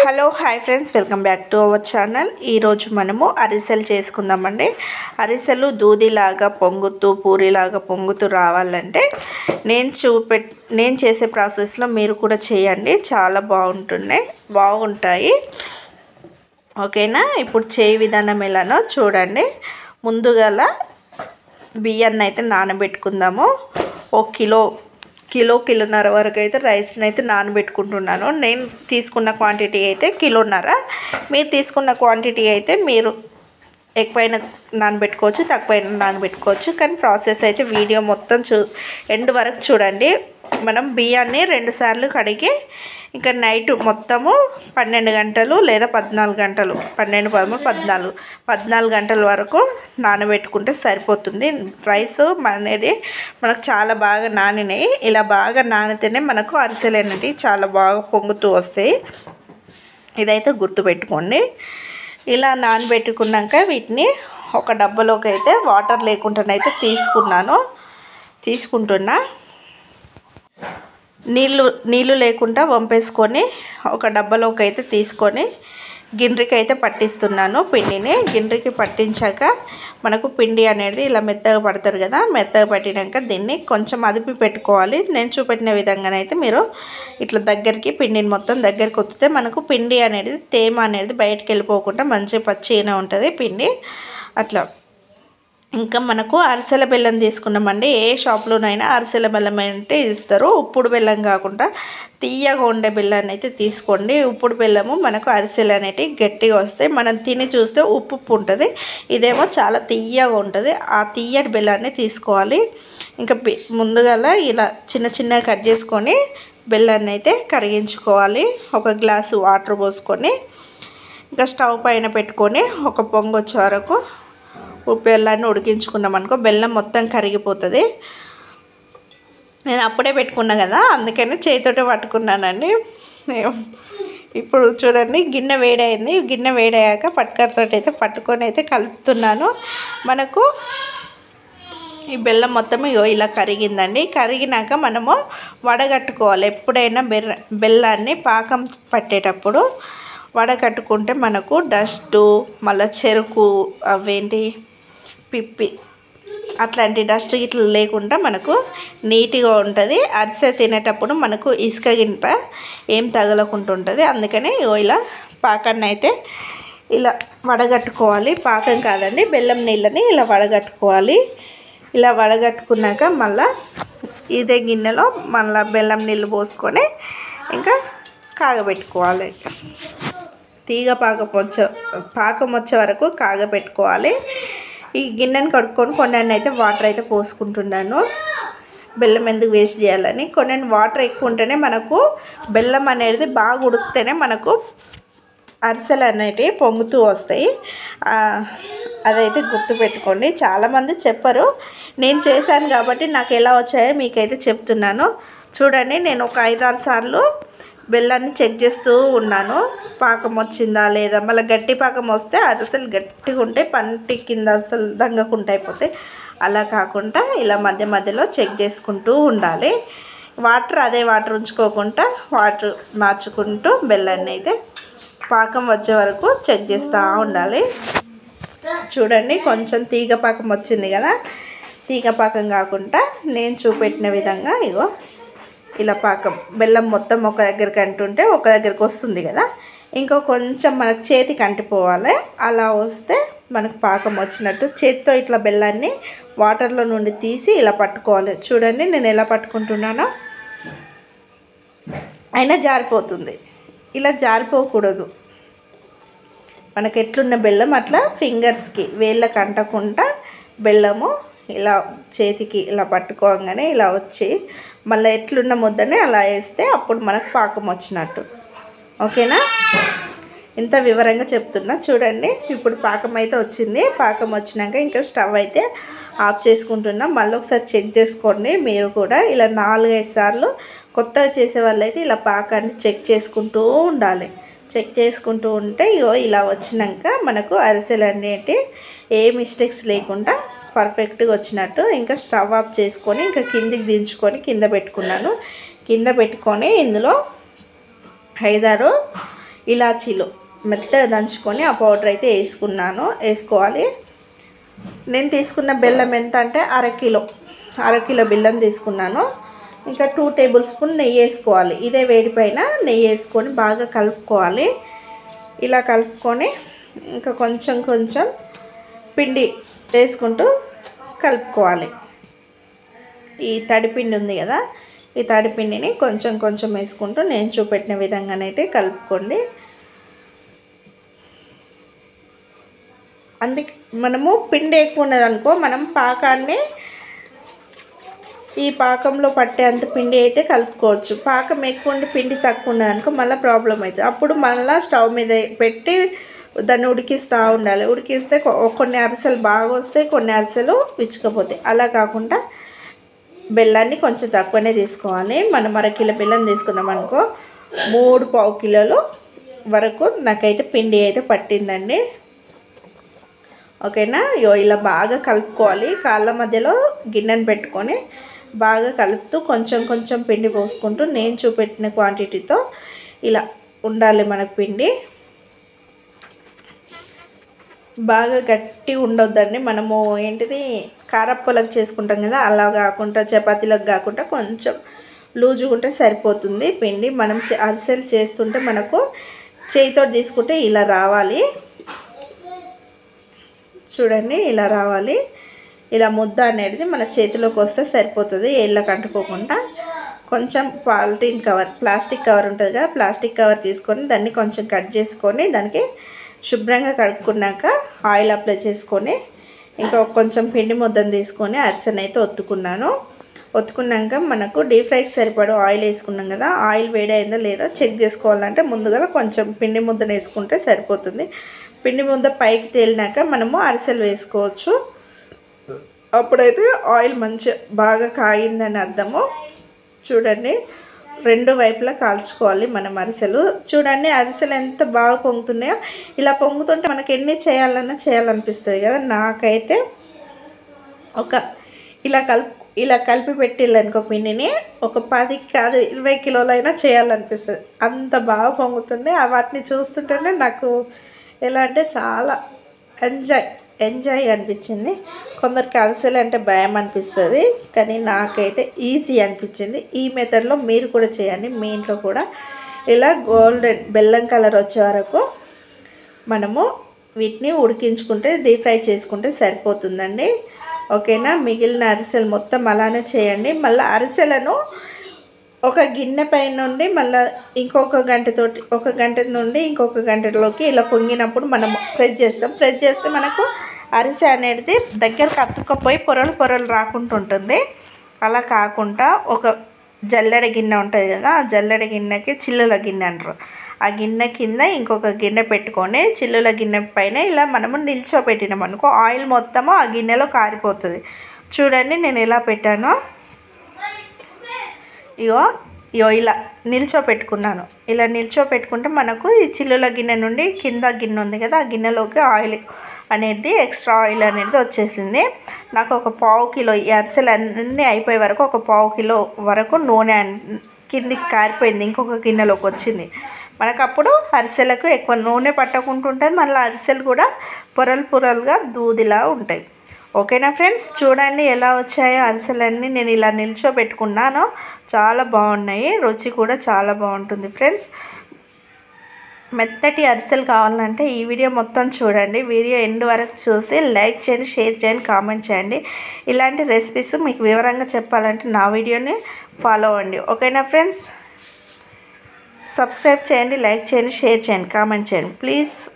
Hello hi friends, welcome back to our channel. ఈరోజు మనము అరిసెలు చేసుకుందామండి. అరిసెలు దూదిలాగా పొంగుతూ పూరిలాగా పొంగుతూ రావాలంటే నేను చేసే ప్రాసెస్లో మీరు కూడా చేయండి. చాలా బాగుంటాయి. ఓకేనా? ఇప్పుడు చేయ విధానం ఎలానో చూడండి. ముందుగా బియ్యాన్ని అయితే నానబెట్టుకుందాము. ఒక కిలోన్నర వరకు అయితే రైస్ని అయితే నానబెట్టుకుంటున్నాను. నేను తీసుకున్న క్వాంటిటీ అయితే కిలోన్నర. మీరు తీసుకున్న క్వాంటిటీ అయితే మీరు ఎక్కువైనా నానబెట్టుకోవచ్చు, తక్కువైనా నానబెట్టుకోవచ్చు. కానీ ప్రాసెస్ అయితే వీడియో మొత్తం ఎండ్ వరకు చూడండి. మనం బియ్యాన్ని 2 సార్లు కడిగి ఇంకా నైట్ మొత్తము 12 గంటలు లేదా 14 గంటలు 12, 13, 14 గంటల వరకు నానబెట్టుకుంటే సరిపోతుంది. రైస్ అనేది మనకు చాలా బాగా నానినాయి. ఇలా బాగా నానితేనే మనకు అరిసెలు అనేవి చాలా బాగా పొంగుతూ వస్తాయి. ఇదైతే గుర్తుపెట్టుకోండి. ఇలా నానబెట్టుకున్నాక వీటిని ఒక డబ్బాలోకి అయితే వాటర్ లేకుండానైతే తీసుకుంటున్నా. నీళ్ళు లేకుండా వంపేసుకొని ఒక డబ్బాలోకి అయితే తీసుకొని గిన్నెకి అయితే పట్టిస్తున్నాను. పిండిని గిన్నెకి పట్టించాక మనకు పిండి అనేది ఇలా మెత్తగా పడతారు కదా. మెత్తగా పట్టినాక దీన్ని కొంచెం అదిపి పెట్టుకోవాలి. నేను చూపెట్టిన విధంగానైతే మీరు ఇట్లా పిండిని మొత్తం దగ్గరికి ఒత్తితే మనకు పిండి అనేది తేమ అనేది బయటకు వెళ్ళిపోకుండా మంచి పచ్చిగానే ఉంటుంది పిండి. అట్లా ఇంకా మనకు అరిసెల బెల్లం తీసుకున్నామండి. ఏ షాప్లోనైనా అరిసెల బెల్లం అంటే ఇస్తారు. ఉప్పుడు బెల్లం కాకుండా తీయగా ఉండే బెల్లాన్ని అయితే తీసుకోండి. ఉప్పుడు బెల్లము మనకు అరిసెలు అనేటివి గట్టిగా వస్తాయి. మనం తిని చూస్తే ఉప్పు ఉంటుంది. ఇదేమో చాలా తీయగా ఉంటుంది. ఆ తీయటి బెల్లాన్ని తీసుకోవాలి. ఇంకా ముందుగా ఇలా చిన్నగా కట్ చేసుకొని బెల్లాన్ని అయితే కరిగించుకోవాలి. ఒక గ్లాసు వాటర్ పోసుకొని ఇంకా స్టవ్ పైన పెట్టుకొని ఒక పొంగు వచ్చే వరకు బెల్లాన్ని ఉడికించుకున్నాం అనుకో బెల్లం మొత్తం కరిగిపోతుంది. నేను అప్పుడే పెట్టుకున్నా కదా, అందుకని చేతితోటే పట్టుకున్నానండి. ఇప్పుడు చూడండి, గిన్నె వేడైంది. గిన్నె వేడయ్యాక పట్టుకరతో అయితే పట్టుకొని అయితే కలుపుతున్నాను. మనకు ఈ బెల్లం మొత్తం ఇలా కరిగిందండి. కరిగినాక మనము వడగట్టుకోవాలి. ఎప్పుడైనా బెల్లాన్ని పాకం పట్టేటప్పుడు వడగట్టుకుంటే మనకు డస్టు, మళ్ళీ చెరుకు, అవేంటి పిప్పి అట్లాంటి డస్ట్ ఇట్లా లేకుండా మనకు నీట్గా ఉంటుంది. అరిసె తినేటప్పుడు మనకు ఇసుక గింట ఏం తగలకుండా ఉంటుంది. అందుకని ఇలా పాకాన్ని అయితే ఇలా వడగట్టుకోవాలి. పాకం కాదండి, బెల్లం నీళ్ళని ఇలా వడగట్టుకోవాలి. ఇలా వడగట్టుకున్నాక మళ్ళీ ఇదే గిన్నెలో మళ్ళీ బెల్లం నీళ్ళు పోసుకొని ఇంకా కాగబెట్టుకోవాలి. తీగ పాకం వచ్చే వరకు కాగబెట్టుకోవాలి. ఈ గిన్నెని కడుక్కొని కొన్ని అయితే వాటర్ అయితే పోసుకుంటున్నాను. బెల్లం ఎందుకు వేస్ట్ చేయాలని. కొన్ని వాటర్ ఎక్కువ ఉంటేనే మనకు బెల్లం అనేది బాగా ఉడికితేనే మనకు అరిసెలు అనేటివి పొంగుతూ వస్తాయి. అదైతే గుర్తుపెట్టుకోండి. చాలామంది చెప్పరు, నేను చేశాను కాబట్టి నాకు ఎలా వచ్చాయో మీకైతే చెప్తున్నాను. చూడండి, నేను ఒక 5-6 సార్లు బెల్లాన్ని చెక్ చేస్తూ ఉన్నాను. పాకం వచ్చిందా లేదా. మళ్ళీ గట్టి పాకం వస్తే అరిసెలు గట్టిగా ఉంటాయి, పంటి కింద అసలు దంగకుండా అయిపోతాయి. అలా కాకుండా ఇలా మధ్యలో చెక్ చేసుకుంటూ ఉండాలి. అదే వాటర్ ఉంచుకోకుండా వాటర్ మార్చుకుంటూ బెల్లాన్ని అయితే పాకం వచ్చే వరకు చెక్ చేస్తూ ఉండాలి. చూడండి, కొంచెం తీగ పాకం వచ్చింది కదా. తీగ పాకం కాకుండా నేను చూపెట్టిన విధంగా ఇలా పాకం బెల్లం మొత్తం ఒక దగ్గరికి అంటుంటే ఒక దగ్గరికి వస్తుంది కదా. ఇంకో కొంచెం మనకు చేతికి అంటిపోవాలి. అలా వస్తే మనకు పాకం వచ్చినట్టు. చేతితో ఇట్లా బెల్లాన్ని వాటర్లో నుండి తీసి ఇలా పట్టుకోవాలి. చూడండి, నేను ఎలా పట్టుకుంటున్నానో. అయినా జారిపోతుంది. ఇలా జారిపోకూడదు. మనకు ఎట్లున్న బెల్లం అట్లా ఫింగర్స్కి వేళ్ళకి అంటకుండా బెల్లము ఇలా చేతికి ఇలా పట్టుకోగానే ఇలా వచ్చి మళ్ళీ ఎట్లున్న ముద్దనే అలా వేస్తే అప్పుడు మనకు పాకం వచ్చినట్టు. ఓకేనా? ఇంత వివరంగా చెప్తున్నా. చూడండి, ఇప్పుడు పాకం అయితే వచ్చింది. పాకం వచ్చినాక ఇంకా స్టవ్ అయితే ఆఫ్ చేసుకుంటున్నాం. మళ్ళీ ఒకసారి చెక్ చేసుకోండి మీరు కూడా. ఇలా 4-5 సార్లు కొత్తగా చేసే వాళ్ళైతే ఇలా పాకాన్ని చెక్ చేసుకుంటూ ఉండాలి. చెక్ చేసుకుంటూ ఉంటే ఇలా వచ్చినాక మనకు అరిసెలు అనేటివి ఏ మిస్టేక్స్ లేకుండా పర్ఫెక్ట్గా వచ్చినట్టు. ఇంకా స్టవ్ ఆఫ్ చేసుకొని ఇంకా కిందికి దించుకొని కింద పెట్టుకున్నాను. కింద పెట్టుకొని ఇందులో 5-6 ఇలాచీలు మెత్తగా దంచుకొని ఆ పౌడర్ అయితే వేసుకోవాలి. నేను తీసుకున్న బెల్లం ఎంత అంటే అరకిలో బెల్లం తీసుకున్నాను. ఇంకా 2 టేబుల్ స్పూన్ నెయ్యి వేసుకోవాలి. ఇదే వేడి పైన నెయ్యి వేసుకొని బాగా కలుపుకోవాలి. ఇలా కలుపుకొని ఇంకా కొంచెం పిండి వేసుకుంటూ కలుపుకోవాలి. ఈ తడిపిండి ఉంది కదా, ఈ తడిపిండిని కొంచెం వేసుకుంటూ నేను చూపెట్టిన విధంగానైతే కలుపుకోండి. అందుకే మనము పిండి ఎక్కువ ఉన్నదనుకో మనం ఈ పాకంలో పట్టేంత పిండి అయితే కలుపుకోవచ్చు. పాకం ఎక్కువ ఉండి పిండి తక్కువ ఉన్నదనుకో మళ్ళీ ప్రాబ్లం అవుతుంది. అప్పుడు మళ్ళీ స్టవ్ మీద పెట్టి దాన్ని ఉడికిస్తూ ఉండాలి. ఉడికిస్తే కొన్ని అరిసెలు బాగా వస్తాయి, కొన్ని అరిసెలు విచ్చుకపోతాయి. అలా కాకుండా బెల్లాన్ని కొంచెం తక్కువనే తీసుకోవాలి. మనం అరకిలో బెల్లం తీసుకున్నాం అనుకో 3 పావు కిలోలు వరకు నాకైతే పిండి అయితే పట్టిందండి. ఓకేనా? ఇలా బాగా కలుపుకోవాలి. కాళ్ళ మధ్యలో గిన్నెను పెట్టుకొని బాగా కలుపుతూ కొంచెం పిండి పోసుకుంటూ నేను చూపెట్టిన క్వాంటిటీతో ఇలా ఉండాలి మనకు పిండి. బాగా గట్టి ఉండొద్దండి. మనము కారప్పలకు చేసుకుంటాం కదా, అలా కాకుండా చపాతీలకు కాకుండా కొంచెం లూజుగా ఉంటే సరిపోతుంది పిండి. మనం అరిసెలు చేస్తుంటే మనకు చేయితో తీసుకుంటే ఇలా రావాలి. చూడండి, ఇలా రావాలి. ఇలా ముద్ద అనేది మన చేతిలోకి వస్తే సరిపోతుంది. ఏళ్ళకి అంటుకోకుండా కొంచెం ప్లాస్టిక్ కవర్ ఉంటుంది కదా, ప్లాస్టిక్ కవర్ తీసుకొని దాన్ని కొంచెం కట్ చేసుకొని దానికి శుభ్రంగా కడుక్కున్నాక ఆయిల్ అప్లై చేసుకొని ఇంకా కొంచెం పిండి ముద్దను తీసుకొని అరిసెను అయితే ఒత్తుకున్నాక మనకు డీప్ ఫ్రైకి సరిపడు ఆయిల్ వేసుకున్నాం కదా, ఆయిల్ వేడైందో లేదో చెక్ చేసుకోవాలంటే ముందుగా కొంచెం పిండి ముద్దను వేసుకుంటే సరిపోతుంది. పిండి ముద్ద పైకి తేలినాక మనము అరిసెలు వేసుకోవచ్చు. అప్పుడైతే ఆయిల్ మంచిగా బాగా కాగిందని అర్థము. చూడండి, 2 వైపులా కాల్చుకోవాలి మనం అరిసెలు. చూడండి అరిసెలు ఎంత బాగా పొంగుతున్నాయో. ఇలా పొంగుతుంటే మనకి ఎన్ని చేయాలనిపిస్తుంది కదా. నాకైతే ఇలా కలిపి పెట్టిల్లనుకో పిండిని ఒక 10 కాదు 20 కిలోలైనా చేయాలనిపిస్తుంది. అంత బాగా పొంగుతున్నాయి. వాటిని చూస్తుంటేనే నాకు ఎలా అంటే చాలా ఎంజాయ్ అనిపించింది. కొందరికి అరిసెలు అంటే భయం అనిపిస్తుంది, కానీ నాకైతే ఈజీ అనిపించింది. ఈ మెథడ్లో మీరు కూడా చేయండి. మీ ఇంట్లో కూడా ఇలా గోల్డెన్ బెల్లం కలర్ వచ్చే వరకు మనము వీటిని ఉడికించుకుంటే డీప్ ఫ్రై చేసుకుంటే సరిపోతుందండి. ఓకేనా? మిగిలిన అరిసెలు మొత్తం అలానే చేయండి. మళ్ళీ అరిసెలను ఒక గిన్నె పై నుండి మళ్ళీ ఒక గంట నుండి ఇంకొక గంటలోకి ఇలా పొంగినప్పుడు మనం ప్రెస్ చేస్తే మనకు అరిసె అనేది దగ్గరకు అతుక్కపోయి పొరలు రాకుండా ఉంటుంది. అలా కాకుండా ఒక జల్లెడ గిన్నె ఉంటుంది కదా, ఆ జల్లెడ గిన్నెకి చిల్లుల గిన్నె అంటారు. ఆ గిన్నె కింద ఇంకొక గిన్నె పెట్టుకొని చిల్లుల గిన్నె పైన ఇలా మనము నిల్చోబెట్టినాం అనుకో ఆయిల్ మొత్తము ఆ గిన్నెలో కారిపోతుంది. చూడండి నేను ఎలా పెట్టానో. ఇగో ఇలా నిల్చోపెట్టుకున్నాను. ఇలా నిల్చోపెట్టుకుంటే మనకు ఈ చిల్లుల గిన్నె నుండి కింద గిన్నె ఉంది కదా, ఆ గిన్నెలోకి ఆయిల్ అనేది ఎక్స్ట్రా ఆయిల్ అనేది వచ్చేసింది. నాకు ఒక పావు కిలో ఈ అరిసెలు అన్నీ అయిపోయే వరకు ఒక పావు కిలో వరకు నూనె కిందికి కారిపోయింది, ఇంకొక గిన్నెలోకి వచ్చింది. మనకు అప్పుడు అరిసెలకు ఎక్కువ నూనె పట్టకుండా ఉంటుంది. మళ్ళీ అరిసెలు కూడా పొరలుగా దూదిలా ఉంటాయి. ఓకేనా ఫ్రెండ్స్? చూడండి ఎలా వచ్చాయో అరిసెలన్నీ. నేను ఇలా నిల్చోబెట్టుకున్నాను. చాలా బాగున్నాయి, రుచి కూడా చాలా బాగుంటుంది ఫ్రెండ్స్. మెత్తటి అరిసెలు కావాలంటే ఈ వీడియో మొత్తం చూడండి. వీడియో ఎండ్ వరకు చూసి లైక్ చేయండి, షేర్ చేయండి, కామెంట్ చేయండి. ఇలాంటి రెసిపీస్ మీకు వివరంగా చెప్పాలంటే నా వీడియోని ఫాలో అవ్వండి. ఓకేనా ఫ్రెండ్స్? సబ్స్క్రైబ్ చేయండి, లైక్ చేయండి, షేర్ చేయండి, కామెంట్ చేయండి ప్లీజ్.